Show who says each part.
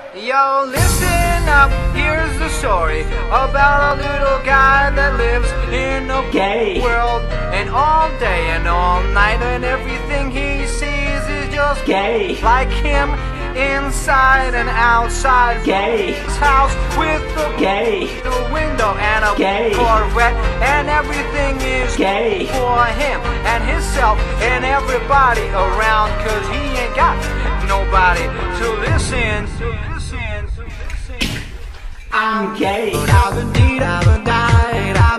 Speaker 1: Yo, listen up, here's the story about a little guy that lives in a gay world. And all day and all night and everything he sees is just gay. Like him, inside and outside gay. His house with a gay window and a gay Corvette. And everything is gay for him and himself and everybody around. Cause he ain't got nobody to listen. I'm gay. I've been died.